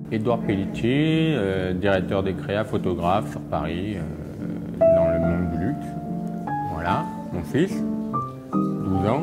Édouard Pelletier, directeur des créas, photographe sur Paris, dans le monde du luxe. Voilà, mon fils, 12 ans.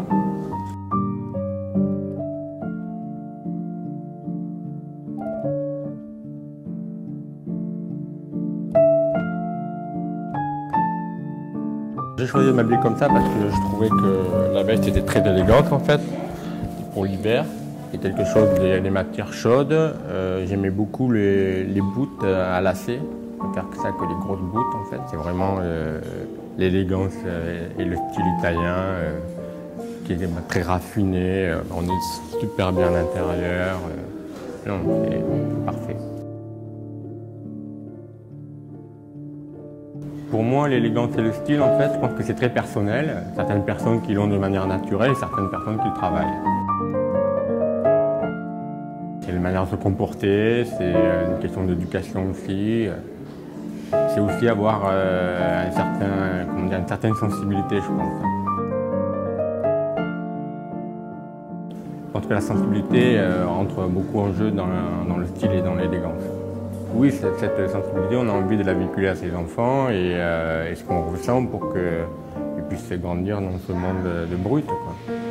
J'ai choisi de m'habiller comme ça parce que je trouvais que la veste était très élégante en fait, pour l'hiver. Et quelque chose des matières chaudes. J'aimais beaucoup les boots à lacets. Je préfère que ça que les grosses boots en fait. C'est vraiment l'élégance et le style italien qui est très raffiné. On est super bien à l'intérieur. Non, c'est parfait. Pour moi, l'élégance et le style, en fait, je pense que c'est très personnel. Certaines personnes qui l'ont de manière naturelle et certaines personnes qui le travaillent. C'est une manière de se comporter, c'est une question d'éducation aussi. C'est aussi avoir une certaine sensibilité, je pense. Je pense que la sensibilité entre beaucoup en jeu dans le style et dans l'élégance. Oui, cette sensibilité, on a envie de la véhiculer à ses enfants et ce qu'on ressent pour qu'ils puissent grandir dans ce monde de brut, quoi.